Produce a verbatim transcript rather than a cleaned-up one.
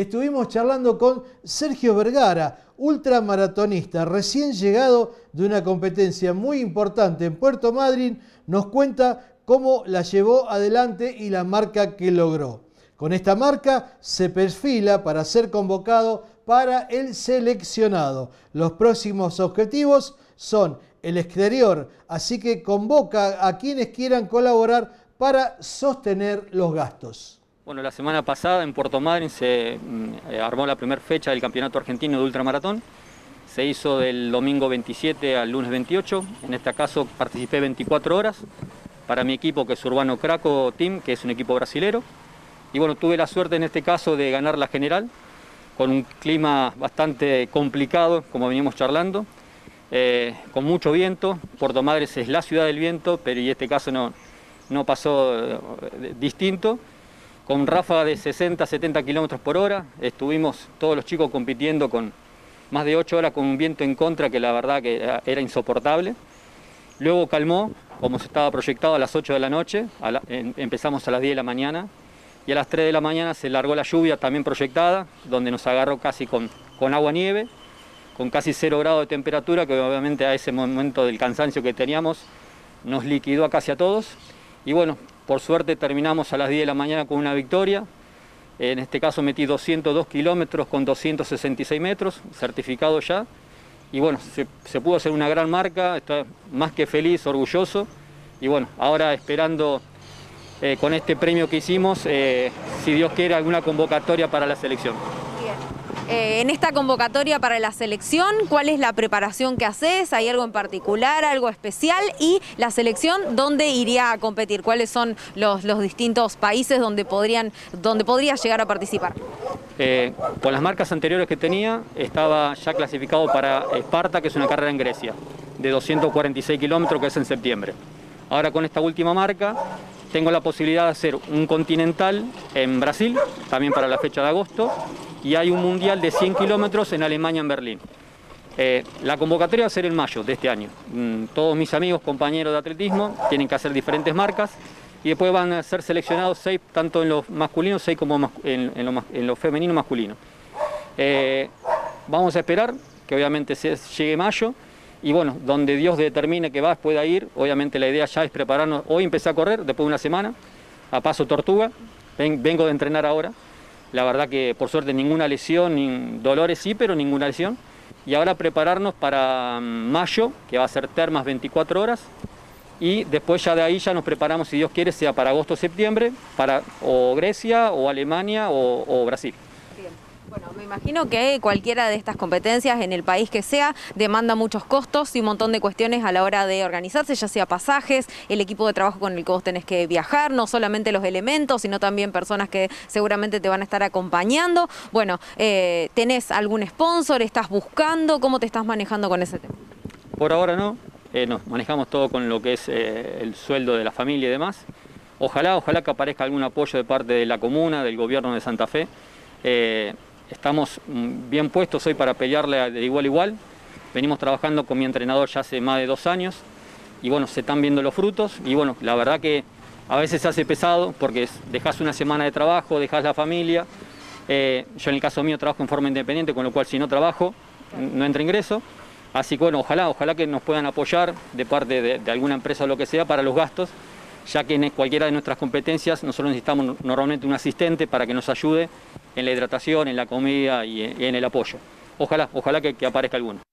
Estuvimos charlando con Sergio Vergara, ultramaratonista, recién llegado de una competencia muy importante en Puerto Madryn. Nos cuenta cómo la llevó adelante y la marca que logró. Con esta marca se perfila para ser convocado para el seleccionado. Los próximos objetivos son el exterior, así que convoca a quienes quieran colaborar para sostener los gastos. Bueno, la semana pasada en Puerto Madryn se eh, armó la primera fecha del Campeonato Argentino de Ultramaratón. Se hizo del domingo veintisiete al lunes veintiocho. En este caso participé veinticuatro horas para mi equipo, que es Urbano Craco Team, que es un equipo brasilero. Y bueno, tuve la suerte en este caso de ganar la general, con un clima bastante complicado, como veníamos charlando, eh, con mucho viento. Puerto Madryn es la ciudad del viento, pero en este caso no, no pasó eh, distinto. Con ráfaga de sesenta a setenta kilómetros por hora, estuvimos todos los chicos compitiendo con más de ocho horas con un viento en contra que la verdad que era, era insoportable. Luego calmó, como se estaba proyectado, a las ocho de la noche, a la, en, empezamos a las diez de la mañana, y a las tres de la mañana se largó la lluvia también proyectada, donde nos agarró casi con, con agua-nieve, con casi cero grados de temperatura, que obviamente a ese momento del cansancio que teníamos nos liquidó a casi a todos. Y bueno, por suerte terminamos a las diez de la mañana con una victoria. En este caso metí doscientos dos kilómetros con doscientos sesenta y seis metros, certificado ya. Y bueno, se, se pudo hacer una gran marca, estoy más que feliz, orgulloso. Y bueno, ahora esperando eh, con este premio que hicimos, eh, si Dios quiere, alguna convocatoria para la selección. Bien. Eh, en esta convocatoria para la selección, ¿cuál es la preparación que haces? ¿Hay algo en particular, algo especial? Y la selección, ¿dónde iría a competir? ¿Cuáles son los, los distintos países donde, podrían, donde podría llegar a participar? Eh, con las marcas anteriores que tenía, estaba ya clasificado para Esparta, que es una carrera en Grecia, de doscientos cuarenta y seis kilómetros, que es en septiembre. Ahora con esta última marca, tengo la posibilidad de hacer un continental en Brasil, también para la fecha de agosto, y hay un mundial de cien kilómetros en Alemania, en Berlín. Eh, la convocatoria va a ser en mayo de este año. Mm, todos mis amigos, compañeros de atletismo, tienen que hacer diferentes marcas y después van a ser seleccionados seis, tanto en los masculinos, seis como en, en, lo, en lo femenino masculino. Eh, vamos a esperar que obviamente se, llegue mayo y bueno, donde Dios determine que vas pueda ir. Obviamente la idea ya es prepararnos. Hoy empecé a correr después de una semana, a paso tortuga, Ven, vengo de entrenar ahora. La verdad que por suerte ninguna lesión, ni dolores sí, pero ninguna lesión. Y ahora prepararnos para mayo, que va a ser termas veinticuatro horas. Y después ya de ahí ya nos preparamos, si Dios quiere, sea para agosto o septiembre, para o Grecia, o Alemania, o, o Brasil. Bien. Bueno, me imagino que cualquiera de estas competencias, en el país que sea, demanda muchos costos y un montón de cuestiones a la hora de organizarse, ya sea pasajes, el equipo de trabajo con el que vos tenés que viajar, no solamente los elementos, sino también personas que seguramente te van a estar acompañando. Bueno, eh, ¿tenés algún sponsor? ¿Estás buscando? ¿Cómo te estás manejando con ese tema? Por ahora no, eh, nos manejamos todo con lo que es eh, el sueldo de la familia y demás. Ojalá, ojalá que aparezca algún apoyo de parte de la comuna, del gobierno de Santa Fe. Eh, Estamos bien puestos hoy para pelearle de igual a igual. Venimos trabajando con mi entrenador ya hace más de dos años y bueno, se están viendo los frutos y bueno, la verdad que a veces se hace pesado porque dejas una semana de trabajo, dejas la familia. Eh, yo en el caso mío trabajo en forma independiente, con lo cual si no trabajo no entra ingreso. Así que bueno, ojalá, ojalá que nos puedan apoyar de parte de, de alguna empresa o lo que sea para los gastos, ya que en cualquiera de nuestras competencias nosotros necesitamos normalmente un asistente para que nos ayude en la hidratación, en la comida y en el apoyo. Ojalá, ojalá que, que aparezca alguno.